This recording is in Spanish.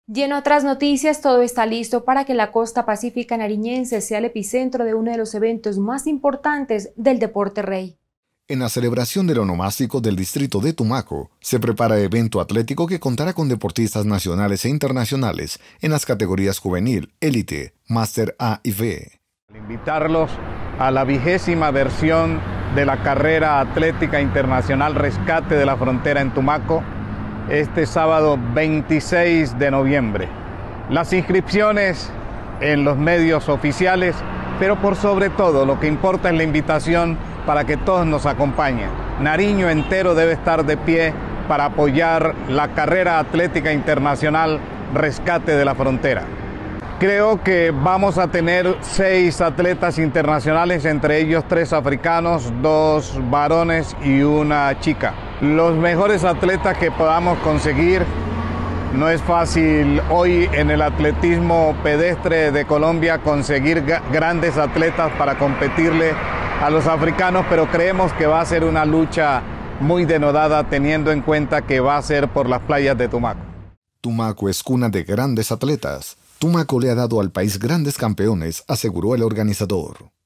Y en otras noticias, todo está listo para que la costa pacífica nariñense sea el epicentro de uno de los eventos más importantes del deporte rey. En la celebración del onomástico del distrito de Tumaco, se prepara evento atlético que contará con deportistas nacionales e internacionales en las categorías juvenil, élite, máster A y B. Invitarlos a la 20ª versión de la carrera atlética internacional Rescate de la Frontera en Tumaco, este sábado 26 de noviembre. Las inscripciones en los medios oficiales, pero por sobre todo lo que importa es la invitación para que todos nos acompañen. Nariño entero debe estar de pie para apoyar la carrera atlética internacional Rescate de la Frontera. Creo que vamos a tener 6 atletas internacionales, entre ellos 3 africanos, 2 varones y una chica. Los mejores atletas que podamos conseguir. No es fácil hoy en el atletismo pedestre de Colombia conseguir grandes atletas para competirle a los africanos, pero creemos que va a ser una lucha muy denodada teniendo en cuenta que va a ser por las playas de Tumaco. Tumaco es cuna de grandes atletas. Tumaco le ha dado al país grandes campeones, aseguró el organizador.